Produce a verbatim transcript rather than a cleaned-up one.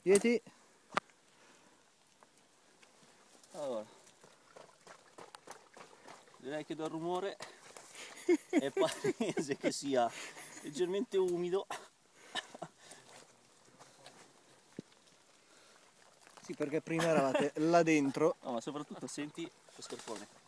Yeti. Allora, direi che dal rumore è palese che sia leggermente umido. Sì, perché prima eravate là dentro. No, ma soprattutto senti lo scarpone.